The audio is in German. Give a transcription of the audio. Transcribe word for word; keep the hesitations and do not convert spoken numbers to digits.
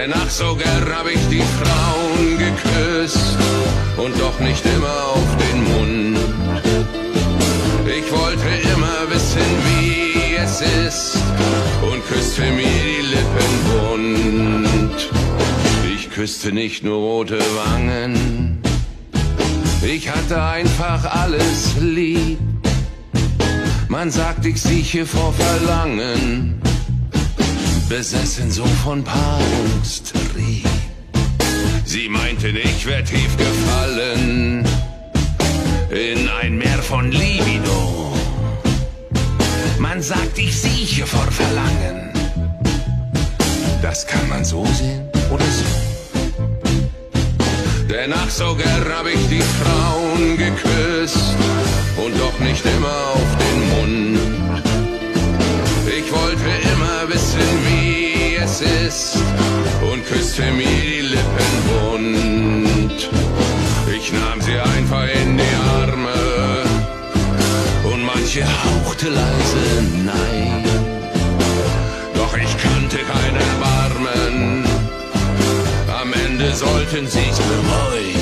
Denn ach, so gern hab ich die Frauen geküsst und doch nicht immer auf den Mund. Ich wollte immer wissen, wie es ist und küsste mir die Lippen bunt. Ich küsste nicht nur rote Wangen, ich hatte einfach alles lieb. Man sagt, ich sieche vor Verlangen, besessen so von Paarungstrieb. Sie meinten, ich wär tief gefallen in ein Meer von Libido. Man sagt, ich sieche vor Verlangen. Das kann man so sehen oder so. Denn ach, so gern hab ich die Frauen geküsst und doch nicht immer auf den Mund. Ich wollte immer wissen, wie es ist und küsste mir die Lippen bunt. Ich nahm sie einfach in die Arme und manche hauchte leise nein. Doch ich kannte kein Erbarmen, am Ende sollten sie's bereuen.